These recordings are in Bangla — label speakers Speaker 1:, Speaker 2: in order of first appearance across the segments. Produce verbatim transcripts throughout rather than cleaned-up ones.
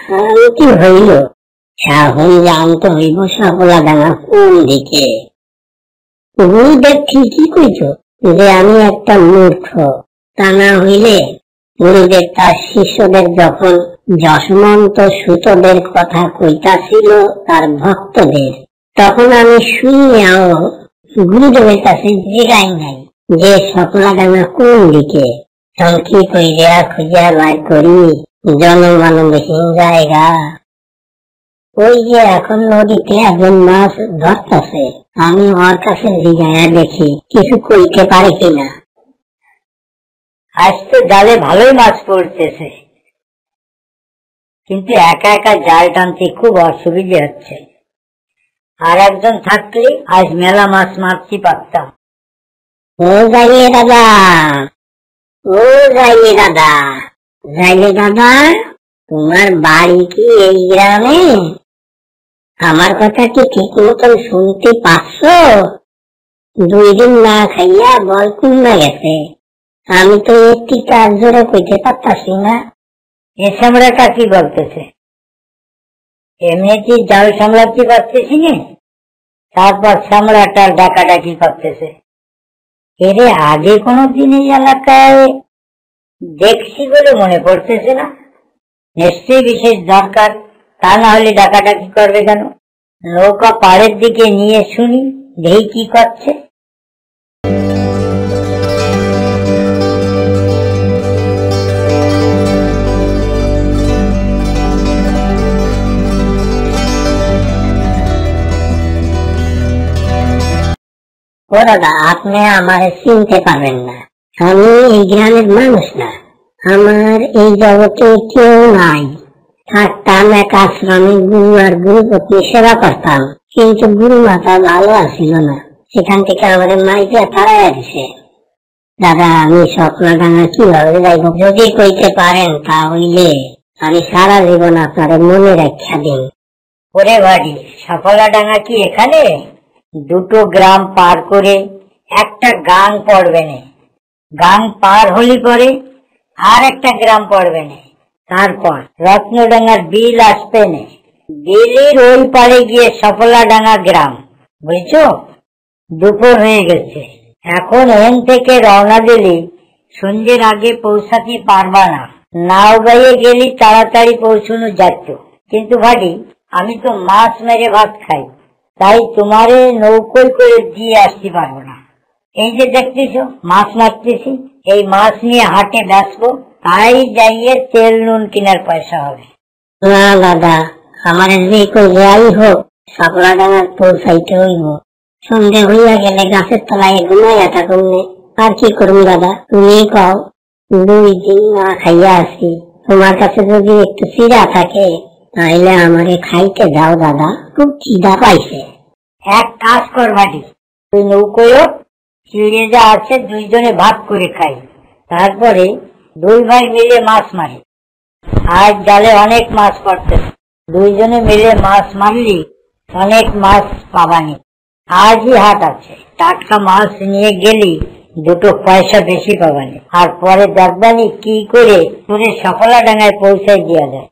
Speaker 1: কি হইল? এখন জানতে হইব সকলা ডাঙা কোন দিকে। গুরুদেব ঠিকই কইছ যে আমি একটা মূর্খ, তা না হইলে গুরুদেব তার শিষ্যদের যখন যশমন্ত সুতদের কথা কইতাছিল তার ভক্তদের, তখন আমি শুনিয়াও গুরুদেবের কাছে জিগাই নাই যে সকলা ডাঙা কোন দিকে। কি কইরা খুঁজা বার করি জনমানবহীন জায়গা। ওই যে এখন নদীতে একজন মাছ ধরতেছে, আমি ওর কাছে জিগায়া দেখি কিছু কইতে পারে কিনা।
Speaker 2: আজ তো জালে ভালোই মাছ পড়তেছে, কিন্তু একা একা জাল টানতে খুব অসুবিধা হচ্ছে। আর একজন থাকলে আজ মেলা মাছ মারতে পারতাম।
Speaker 1: ও যাইয়ে দাদা, ও যাইয়ে দাদা, যাইয়ে দাদা, তোমার বাড়ি কি এই গ্রামে? আমার কথা কি ঠিক মতন শুনতে পাচ্ছ? দুই দিন না খাইয়া বল কমে গেছে, আমি তো একটি কাজ জোরে কইতে পারতাছি না।
Speaker 2: এ সামলাটা কি বলতেছে? এমনিতে জাল সামলাতে পারতেছি না, তারপর সামলাটা ডাকাডাকি করতেছে। এরে আগে কোনোদিন এই এলাকায় দেখছি বলে মনে পড়তেছে না। নিশ্চয়ই বিশেষ দরকার, তা না হলে ডাকাডাকি করবে কেন? নৌকা পাড়ের দিকে নিয়ে শুনি দেখি কি করছে।
Speaker 1: ও দাদা, আপনি আমার চিনতে পারবেন না, আমি এই গ্রামের মানুষ না, আমার এই জগতে কেউ নাই। থাকতাম এক আশ্রমে, গুরু আর গুরু পত্নী সেবা করতাম, কিন্তু গুরু মাতা ভালো আসিল না, সেখান থেকে আমাদের মাইকে তাড়াইয়া দিছে। দাদা, আমি সকলা ডাঙা কিভাবে যাইব যদি কইতে পারেন তাহলে আমি সারা জীবন আপনার মনে রাখা দিন।
Speaker 2: ওরে বাড়ি, সকলা ডাঙা কি এখানে? দুটো গ্রাম পার করে একটা গাং পড়বে না, গাং পার হলি পরে আর একটা গ্রাম পড়বে না, তারপর রত্নডাঙ্গার বিল আসবে না, বিলের ওই পারে গিয়ে সফলাডাঙ্গা গ্রাম, বুঝছো? দুপুর হয়ে গেছে, এখন এখান থেকে রওনা দিলে সন্ধ্যের আগে পৌঁছাতে পারবা না। নাও গাইয়ে গেলি তাড়াতাড়ি পৌঁছানো যাচ্ছ, কিন্তু ভাটি আমি তো মাছ মেরে ভাত খাই, তাই তোমারে নৌকোয় করে দিয়ে আসতে পারবো না। এই যে দেখতেছ মাছ মারতেছি, এই মাছ নিয়ে হাটে বেচবো, তাই যাইয়ে তেল নুন কেনার পয়সা হবে।
Speaker 1: না দাদা, আমার যে কই যাই হোক সকলা ডাঙার পৌঁছাইতে হইব। সন্ধে হইয়া গেলে গাছের তলায় ঘুমাইয়া থাকুন, আর কি করুন দাদা তুমি কও? দুই দিন না খাইয়া আছি, তোমার কাছে যদি একটু চিড়া থাকে তাহলে আমারে খাইতে দাও দাদা, খুব খিদা পাইছে।
Speaker 2: এক কাজ কর ভাটি, তুই নৌকোয় চিড়ে যা আছে দুইজনে ভাগ করে খাই, তারপরে দুই ভাই মিলে মাছ মারি। আজ জালে অনেক মাছ পড়তেছে, দুইজনে মিলে মাছ মারলি অনেক মাছ পাবানি। আজই হাট আছে, টাটকা মাছ নিয়ে গেলি দুটো পয়সা বেশি পাবানি, আর পরে দেখবানি কি করে তোরে সকলা ডাঙায় পৌঁছায় দেওয়া যায়।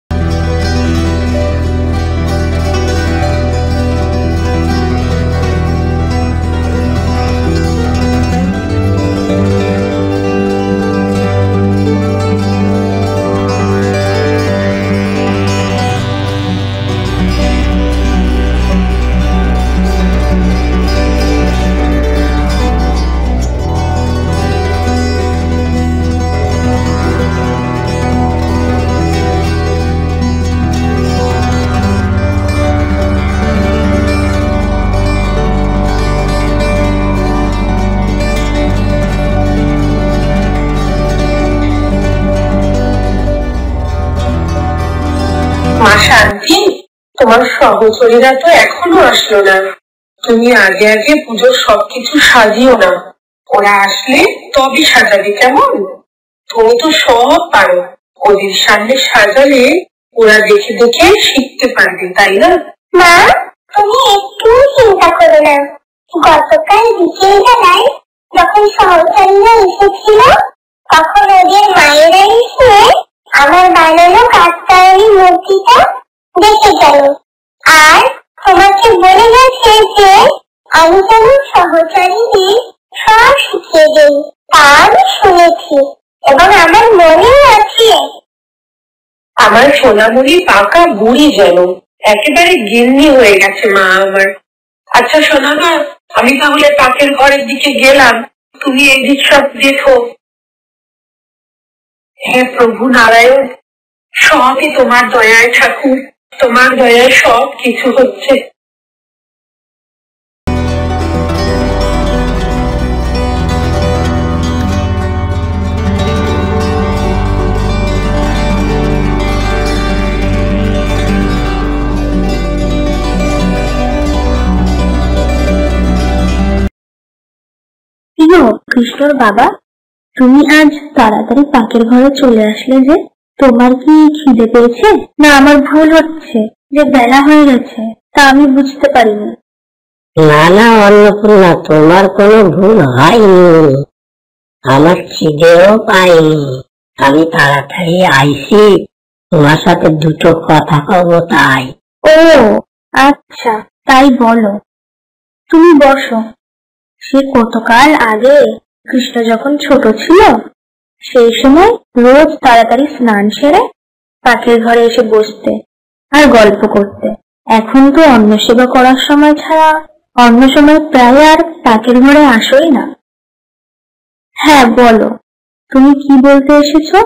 Speaker 3: শান্তি, তোমার সহচরীরা তো এখনো আসলো না, তুমি আগে আগে পুজোর সবকিছু সাজিও না, ওরা আসলে তবে সাজাবে কেমন? তুমি তো সব পারো, ওদের সামনে সাজালে ওরা দেখে দেখে শিখতে পারবে, তাই না?
Speaker 4: মা, তুমি একটু চিন্তা করো না, গতকাল বিকেল বেলায় যখন সহচরীরা এসেছিল তখন ওদের মায়েরা এসে আমার বানানো কাকতাড়ালি মূর্তি গেল, আর তোমাকে বলে গেছে যে আমি যেন সহচারীদের সব শিখিয়ে দেই। তা আমি শুনেছি এবং আমার মনেও আছে।
Speaker 3: আমার সোনামণি পাকা বুড়ি যেন একেবারে গিন্নি হয়ে গেছে মা আমার। আচ্ছা সোনা মা, আমি তাহলে পাকের ঘরের দিকে গেলাম, তুমি এদিক সব দেখো। হে প্রভু নারায়ণ, সবই তোমার দয়ায় ঠাকুর, তোমার দয়ায় সব কিছু হচ্ছে।
Speaker 5: কৃষ্ণর বাবা, তুমি আজ তাড়াতাড়ি পাকের ঘরে চলে আসলে যে, তোমার কি খিদে পেয়েছে, না আমার ভুল হচ্ছে যে বেলা হয়ে গেছে তা আমি বুঝতে পারিনি?
Speaker 1: না না অন্নপূর্ণা, তোমার কোনো ভুল হয়নি, আমার খিদেও পাইনি। আমি তাড়াতাড়ি আইছি তোমার সাথে দুটো কথা কব তাই।
Speaker 5: ও আচ্ছা, তাই বলো। তুমি বসো। সে কতকাল আগে কৃষ্ণ যখন ছোট ছিল সেই সময় রোজ তাড়াতাড়ি স্নান সেরে পাকের ঘরে এসে বসতে আর গল্প করতে। এখন তো অন্ন সেবা করার সময় ছাড়া অন্য সময় প্রায় আর পাকের ঘরে আসোই না। হ্যাঁ বলো, তুমি কি বলতে এসেছো?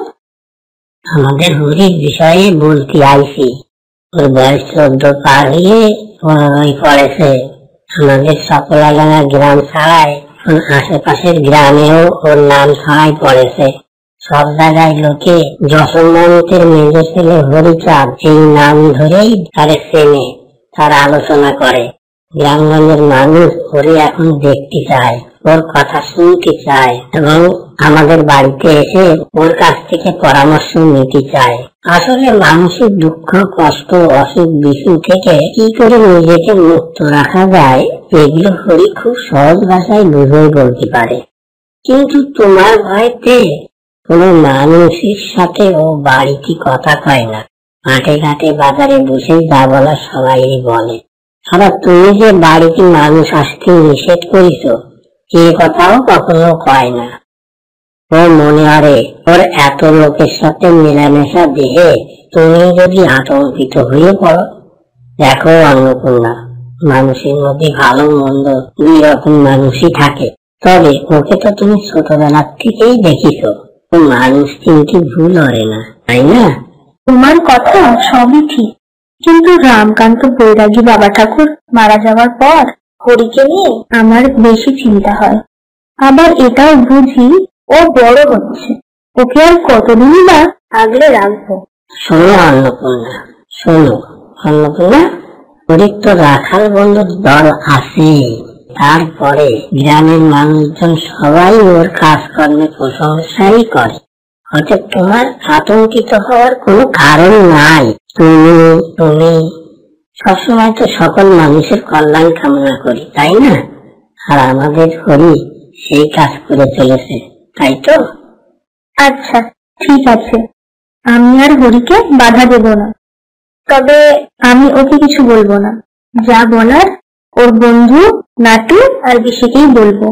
Speaker 1: আমাদের হরির বিষয়ে বলতে আইছি। ওর বয়স চোদ্দ পার হয়ে পনেরোই পড়েছে। আমাদের সকলাডাঙ্গা গ্রাম ছাড়াই আশেপাশের গ্রামেও ওর নাম ছড়াই পড়েছে। সব জায়গায় লোকে যশোমন্তের মেজ ছেলে হরিচাঁদ এই নাম ধরেই তারে চেনে, তার আলোচনা করে। গ্রামগঞ্জের মানুষ ওরে এখন দেখতে চায়, ওর কথা শুনতে চায় এবং আমাদের বাড়িতে এসে ওর কাছ থেকে পরামর্শ নিতে চায়। আসলে মানসিক দুঃখ, কষ্ট, অসুখ বিসুখ থেকে কি করে নিজেকে মুক্ত রাখা যায় এগুলো হরি খুব সহজ ভাষায় বুঝেই বলতে পারে। কিন্তু তোমার ভয়তে কোন মানুষের সাথে ও বাড়িতে কথা কয় না। মাঠে ঘাটে বাজারে বসে যা বলা সবাই বলে। আবার তুমি যে বাড়িতে মানুষ আসতে নিষেধ করিস এ কথাও কখনো কয় না। ও মনে হয় ওর এত লোকের সাথে মেলামেশা দেখে তুমি যদি আতঙ্কিত হয়ে পড়ো। দেখো অন্নপূর্ণা, মানুষের মধ্যে ভালো মন্দ দুই রকম মানুষই থাকে, তবে ওকে তো তুমি ছোটবেলার থেকেই দেখিস, ও মানুষ চিনতে ভুল করে না, তাই না?
Speaker 5: তোমার কথা সবই ঠিক, কিন্তু রামকান্ত বৈরাগী বাবা ঠাকুর মারা যাওয়ার পর হরিকে নিয়ে আমার বেশি চিন্তা হয়। আবার এটাও বুঝি ও বড় হচ্ছে, ওকে আর কতদিনই বা আগলে রাখবো।
Speaker 1: শোনো অন্নপূর্ণা, শোনো অন্নপূর্ণা, হরির তো রাখাল বন্ধুর দল আছে। তারপরে গ্রামের মানুষজন সবাই ওর কাজকর্মে প্রশংসাই করে। হয়তো তোমার আতঙ্কিত হওয়ার কোনো কারণ নাই। তুমি তুমি সবসময় তো সকল মানুষের কল্যাণ কামনা করি, তাই না? আর আমাদের হরি সেই কাজ করে চলেছে, তাই তো?
Speaker 5: আচ্ছা ঠিক আছে, আমি আর হরিকে বাধা দেব না, তবে আমি ওকে কিছু বলবো না। যা বলার ওর বন্ধু নাটু আর বিশিকেই বলবো।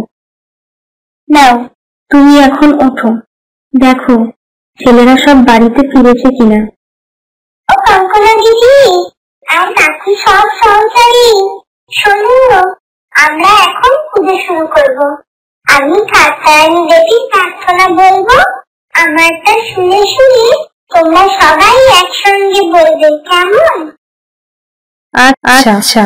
Speaker 5: নাও তুমি এখন ওঠো, দেখো ছেলেরা সব বাড়িতে ফিরেছে কিনা।
Speaker 4: ও কঙ্কনা দিদি আর কাকু সব সহচারী, শোনো, আমরা এখন পুজো শুরু করব। আমি ঠাকুরানী দেবীর প্রার্থনা বলবো, আমারটা শুনে শুনে তোমরা সবাই একসঙ্গে বলবে, কেমন?
Speaker 5: আচ্ছা আচ্ছা।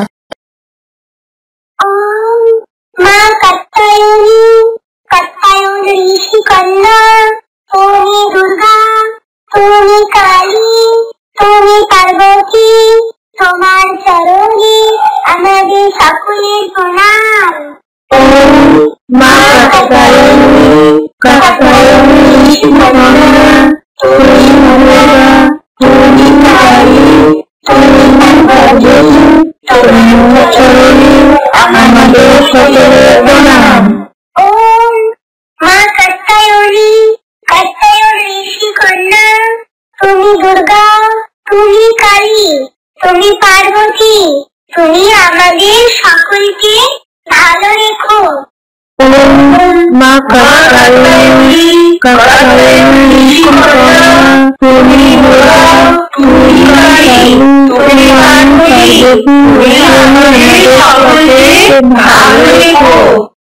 Speaker 4: ওম মা কাত্যায়নী কাত্যায়ন ঋষি কন্যা, তুমি দুর্গা, তুমি কালী, তুমি পার্বতী, তোমার চরণে আমাদের সকলের প্রণাম।
Speaker 5: মা কাত্যায়নী কাত্যায়নী ঋষি কন্যা, তুমি দুর্গা, তুমি কালী, তুমি পার্বতী, তোমার চরণে আমাদের সকলের প্রণাম।
Speaker 4: ওম মা কাত্যায়নী কাত্যায়ন ঋষি কন্যা, তুমি দুর্গা, তুমি কালী, তুমি পার্বতী, তুমি আমাদের সকলকে ভালো রেখো।
Speaker 5: মা কাত্যায়নী কাত্যায়নী তুমি তুমি তুমি ভালো রেখো।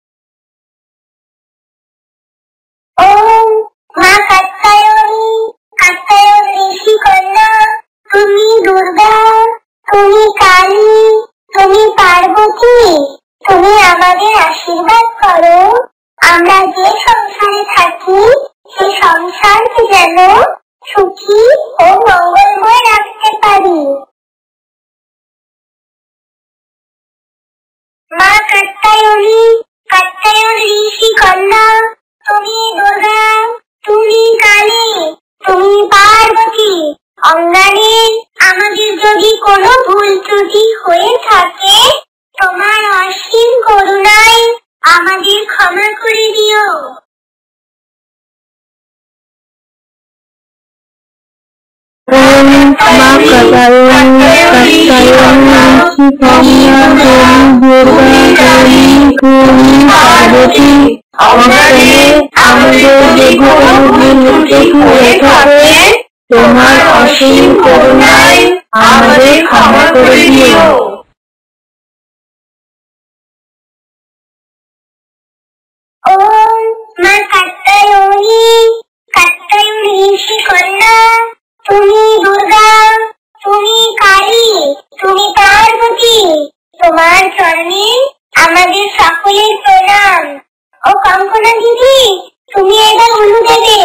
Speaker 4: ও মা কাত্যায়নী, কাত্যায়ন ঋষি কন্যা, তুমি দুর্গা, তুমি কালী, তুমি পার্বতী, তুমি আমাদের আশীর্বাদ করো। আমরা যে সংসারে থাকি সে সংসারকে যেন সুখী ও মঙ্গলময় রাখতে পারি। মা কাত্যায়নী, কাত্যায়ন ঋষি কন্যা, তুমি দুর্গা, তুমি কালী, তুমি পার্বতী, অঙ্গানে আমাদের যদি কোনো ভুল ত্রুটি হয়ে থাকে তোমার অসীম করুণায় আমাদের ক্ষমা করে দিও।
Speaker 5: মা কাত্যায়নী কাত্যায়নী ঋষি কন্যা তুমি দুর্গা তুমি পার্বতী, অঙ্গানে আমাদের যদি কোনো ভুল ত্রুটি হয়ে থাকে তোমার অসীম করুণায় আমাদের ক্ষমা করে দিও।
Speaker 4: ও মা কাত্যায়নী, কাত্যায়ন ঋষি কন্যা, তুমি দুর্গা, তুমি কালী, তুমি পার্বতী, তোমার চরণে আমাদের সকলের প্রণাম। ও কঙ্কনা দিদি, তুমি এটা উলু দেবে।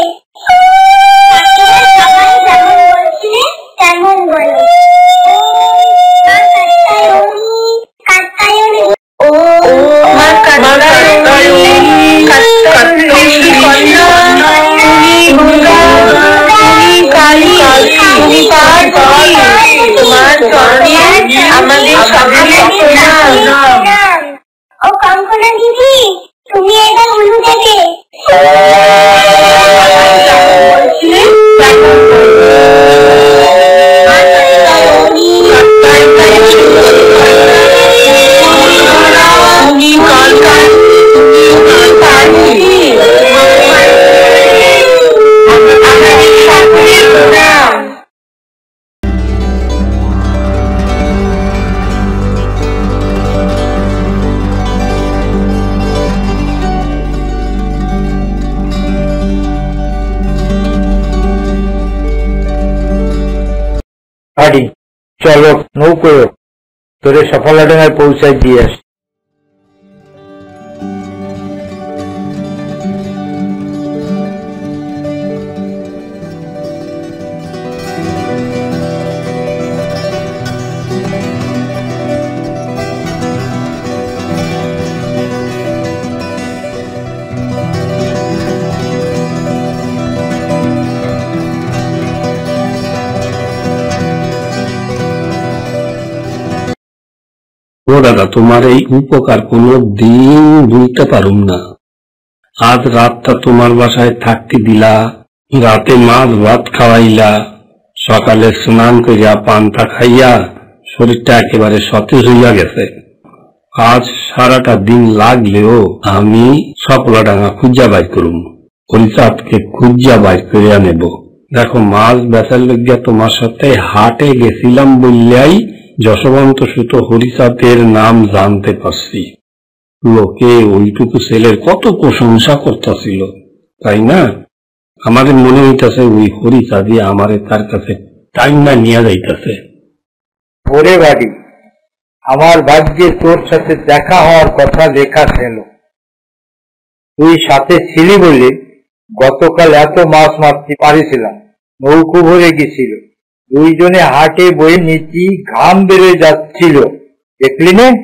Speaker 4: সবাই যেমন বলছিলে তেমন বলো। মা কাত্যায়নী, কাত্যায়নী, ও মা কাত্যায়নী কাত্যায়নী কন্যা, তুমি দুর্গা, তুমি কালী, তুমি পার্বতী, তোমার চরণে আমাদের সকলের প্রণাম। ও কঙ্কনা দিদি, তুমি এটা উলু দেবে।
Speaker 6: হাড়ি চলো নৌকো তোরে সফলাডাঙ্গায় পৌঁছায় দিয়ে আস।
Speaker 7: ও দাদা, তোমার এই উপকার কোনো দিন ভুলতে পারুম না। আজ রাতটা তোমার বাসায় থাকতে দিলা, রাতে মাছ ভাত খাওয়াইলা, সকালে স্নান করিয়া পান্তা খাইয়া শরীরটা একেবারে সতেজ হইয়া গেছে। আজ সারাটা দিন লাগলেও আমি সফলাডাঙ্গা খুঁজা বাইর করুম, হরিচাঁদকে খুঁজা বাইর করিয়া নেব। দেখো, মাছ বেচার লইয়া তোমার সাথে হাটে গেছিলাম বললেই যশবন্ত সুত হরিচাঁদের নাম জানতে পারছি। লোকে ওইটুকু ছেলের কত প্রশংসা করতেছিল, তাই না? আমাদের মনে হইতেছে ওই হরিচাঁদই আমারে তার কাছে টাইম না নিয়ে যাইতেছে।
Speaker 6: ওরে বাড়ি, আমার ভাগ্যে তোর সাথে দেখা হওয়ার কথা লেখা ছিল। তুই সাথে ছিলি বলে গতকাল এত মাছ মারতে পারিছিলাম। নৌকো ভরে গেছিল, দুইজনে হাটে বয়ে নিচি, ঘাম বেড়ে যাচ্ছিল, দেখলি না?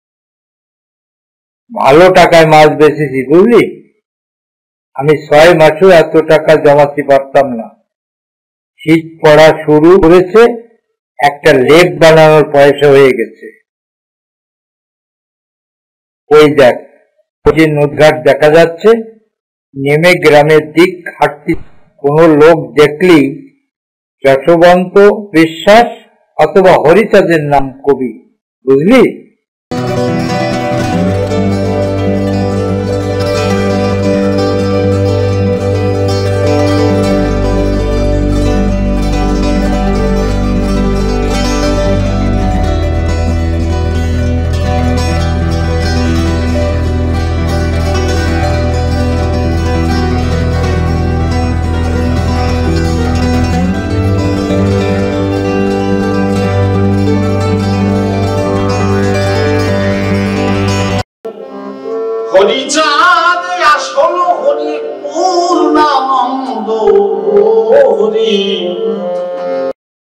Speaker 6: ভালো টাকায় মাছ বেচেছি বুঝলি। আমি ছয় মাসও এত টাকা জমাতে পারতাম না। শীত পড়া শুরু করেছে, একটা লেপ বানানোর পয়সা হয়ে গেছে। ওই দেখ, যে নদঘাট দেখা যাচ্ছে, নেমে গ্রামের দিক হাঁটতে। কোনো লোক দেখলি যশবন্ত বিশ্বাস অথবা হরিচাঁদের নাম কবি, বুঝলি?
Speaker 8: হরিচাঁদ আসল হরি পূর্ণানন্দ হরি